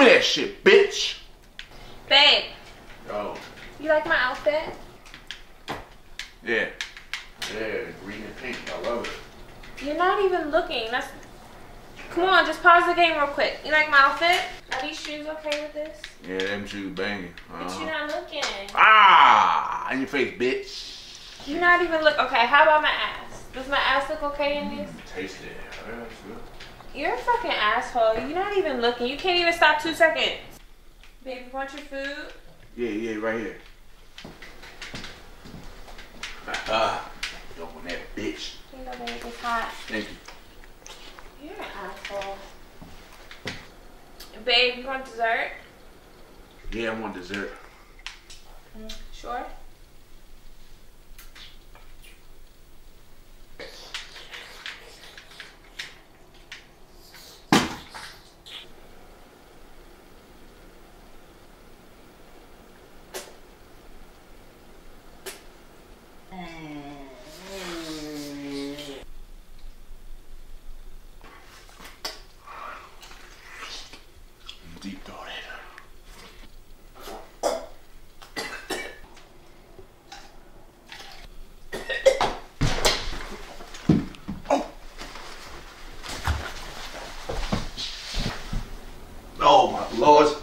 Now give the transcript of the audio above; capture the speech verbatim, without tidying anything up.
me that shit, bitch. Babe. Yo. You like my outfit? Yeah. Yeah, green and pink. I love it. You're not even looking. That's. Come on, just pause the game real quick. You like my outfit? Are these shoes okay with this? Yeah, them shoes banging. Uh-huh. But you're not looking. Ah, in your face, bitch. You're not even look. Okay, how about my ass? Does my ass look okay in these? Mm, taste it. Yeah, that's good. You're a fucking asshole. You're not even looking. You can't even stop two seconds. Baby, want your food? Yeah, yeah, right here. Ah, don't want that bitch. Here you go, baby. It's hot. Thank you. You're an asshole. Babe, you want dessert? Yeah, I want dessert. Mm, sure. Deep throat it. Oh. Oh my Lord.